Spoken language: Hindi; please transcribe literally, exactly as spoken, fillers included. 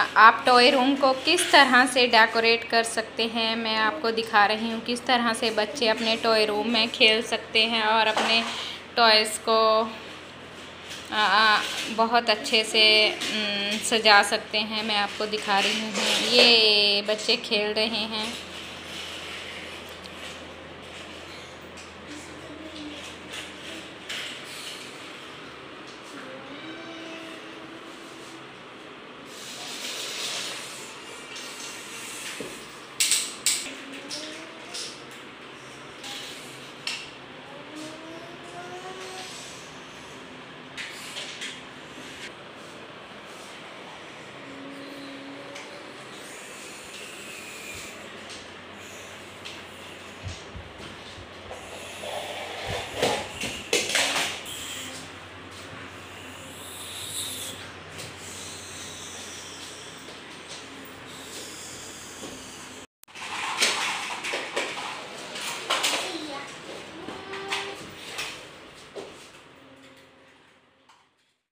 आप टॉय रूम को किस तरह से डेकोरेट कर सकते हैं, मैं आपको दिखा रही हूँ किस तरह से बच्चे अपने टॉय रूम में खेल सकते हैं और अपने टॉयज़ को आ, बहुत अच्छे से सजा सकते हैं। मैं आपको दिखा रही हूँ, ये बच्चे खेल रहे हैं।